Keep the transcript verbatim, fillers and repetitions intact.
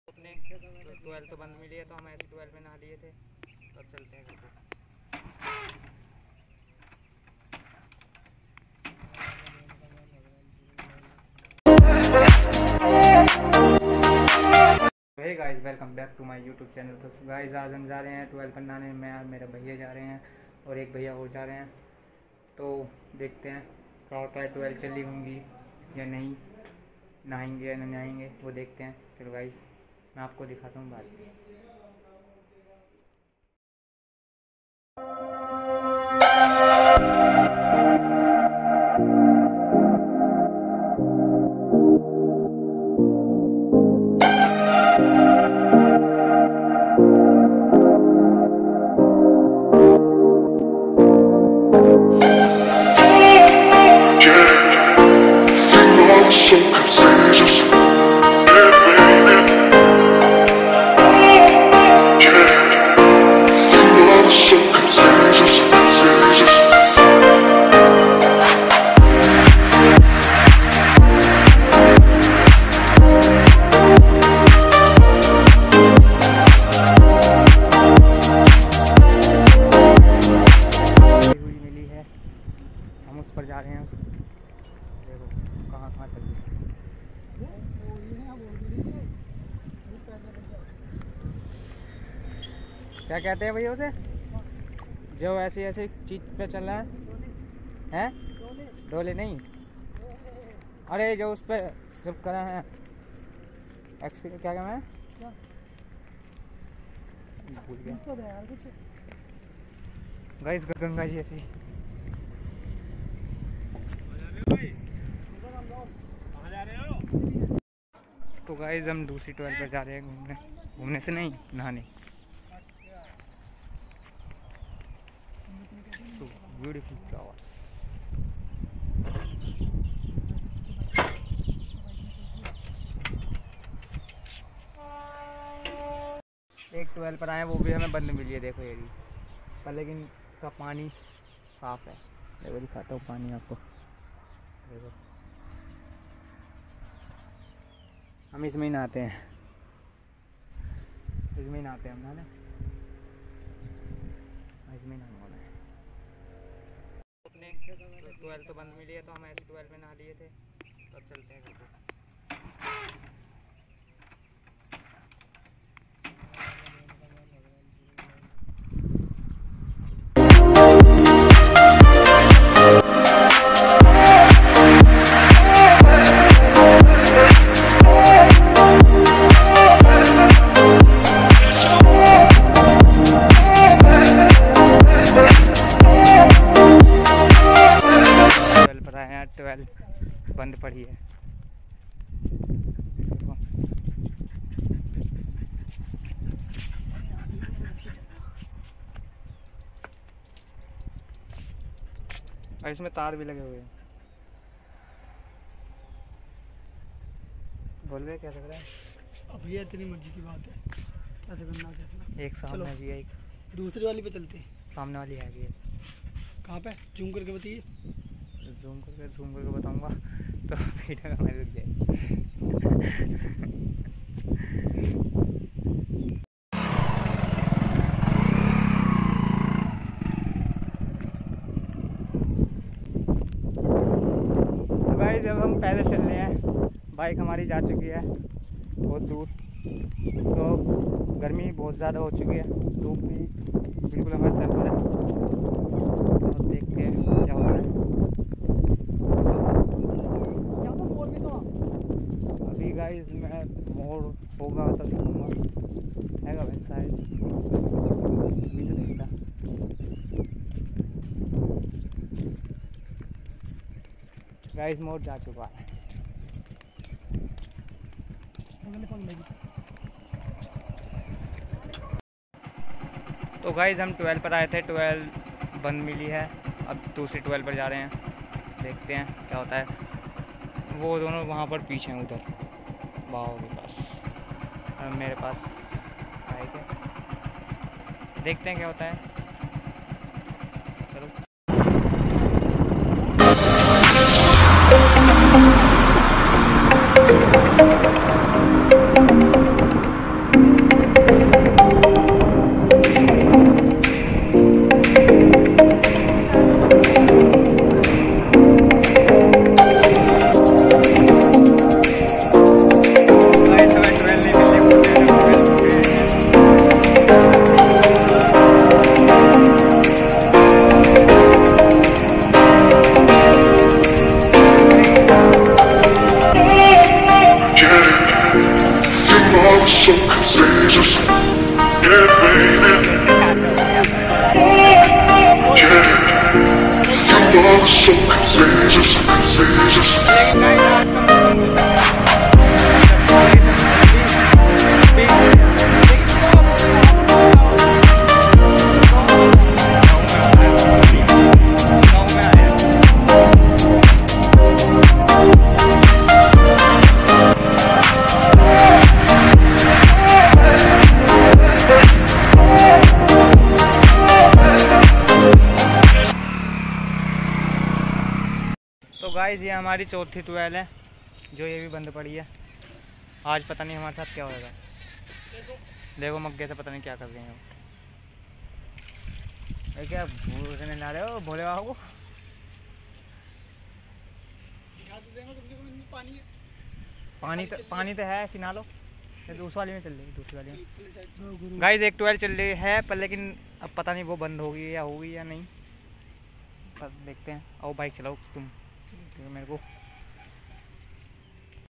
अपने ट्वेल्व तो बंद मिली है तो हम ऐसे ट्वेल्व में नहा लिए थे, तो अब चलते हैं घर पे। Hey guys, welcome back to my YouTube channel. तो गाइस आज हम जा रहे हैं ट्वेल्व पर नहाने। मैं और मेरे भैया जा रहे हैं और एक भैया और जा रहे हैं। तो देखते हैं क्या होता है, ट्वेल्व चली होंगी या नहीं, नहाएंगे या नहीं नहाएंगे वो देखते हैं। चलो गाइस मैं आपको दिखाता हूँ बाद में। So contagious, yeah, baby. Yeah, your love is so contagious, contagious. हुई मिली है, हम उस पर जा रहे हैं। देखो कहाँ कहाँ तक क्या कहते हैं भैया उसे, जो ऐसी ऐसी चीज पे चल रहा है हैं? डोले नहीं, अरे जो उस पे जब करा है एक्सपीरियंस, क्या कहना है, भूल गया गाइस। गंगा जी ऐसी। तो गाइस हम दूसरी ट्वेल्व पर जा रहे हैं घूमने, घूमने से नहीं नहाने। So beautiful flowers. एक ट्वेल्व पर आए, वो भी हमें बंद मिली है। देखो ये भी पर, लेकिन इसका पानी साफ है। देखो दिखाता हूँ पानी आपको। देखो हम इसमें ही नहाते हैं, इसमें ही नहाते हैं हम नहाने, इसमें ही नहाने वाला है। अपने ट्वेल्व तो बंद मिली है तो हम ऐसे ट्वेल्व में नहा लिए थे, तो अब चलते हैं घर पे। ट्वेल्व बंद पड़ी है। और इसमें तार भी लगे हुए हैं। बोल रहे क्या लग रहा है? अब ये इतनी मर्जी की बात है, कैसे करना कैसे। एक सामने भी है, एक दूसरी वाली पे चलते हैं। सामने वाली है भी। कहाँ पे जूम करके बताइए। जूम करके जूम करके बताऊंगा तो वीडियो का रुक जाएगी। तो भाई जब हम पैदल चल रहे हैं, बाइक हमारी जा चुकी है बहुत दूर, तो गर्मी बहुत ज़्यादा हो चुकी है, धूप भी बिल्कुल हमारे सर पर है। तो देखते हैं क्या होता है। अभी गाइस मैं मोड़ होगा तो दिखाऊंगा, हैगा वैसे शायद अभी तो देखता। गाइस मोड़ जा चुका है। तो गाइस हम ट्वेल्व पर आए थे, ट्वेल्व बंद मिली है, अब दूसरी ट्वेल्व पर जा रहे हैं। देखते हैं क्या होता है। वो दोनों वहाँ पर पीछे हैं, उधर बाहों के पास, और मेरे पास बाइक है। देखते हैं क्या होता है। चलो love is so contagious. Yeah, baby. Oh, yeah. Your love is so contagious, contagious. तो गाइस ये हमारी चौथी ट्वेल है जो ये भी बंद पड़ी है। आज पता नहीं हमारे साथ क्या होगा। देखो मग्गे से पता नहीं क्या कर रहे हैं वो। क्या भूलने ला रहे हो भोले बाबू को? पानी तो पानी तो है, सिना लो। दूसरी वाली में चल रही दूसरी वाली में गाइस एक ट्वेल्व चल रही है पर लेकिन अब पता नहीं वो बंद होगी या होगी या नहीं। पर देखते हैं। आओ बाइक चलाओ तुम, मेरे को